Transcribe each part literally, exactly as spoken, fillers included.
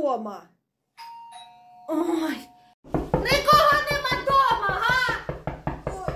дома? Ой, нікого нема дома, га? Ой.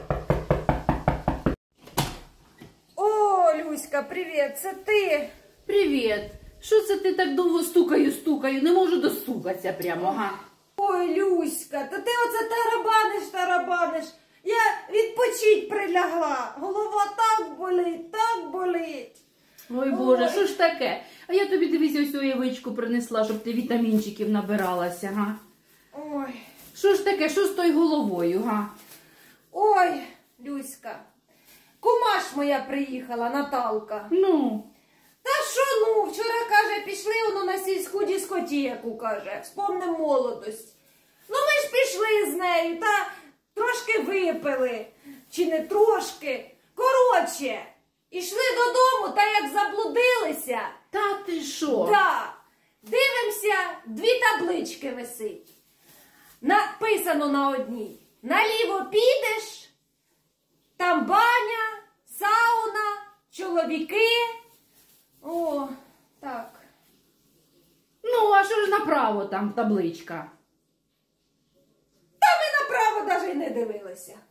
О, Люська, привіт, це ти? Привіт. Що це ти так довго стукаю, стукаю? Не можу достукатися прямо, га? Ой, Люська, то ти оце тарабаниш, тарабаниш. Я відпочить прилягла. Голова так болить, так болить. Ой, Боже, Ой. що ж таке? А я тобі, дивись, ось яєчку принесла, щоб ти вітамінчиків набиралася, га? Ой. Що ж таке, що з тою головою, га? Ой, Люська, кума ж моя приїхала, Наталка. Ну? Та що, ну, вчора, каже, пішли воно на сільську дискотеку, каже, вспомним молодость. Ну, ми ж пішли з нею, та трошки випили, чи не трошки. Коротше, ішли додому, та як заблудилися. Та ти що? Да, дивимося, дві таблички висить. Написано на одній: наліво підеш, там баня, сауна, чоловіки. О, так. Ну, а що ж направо там табличка? Та ми направо навіть не дивилися.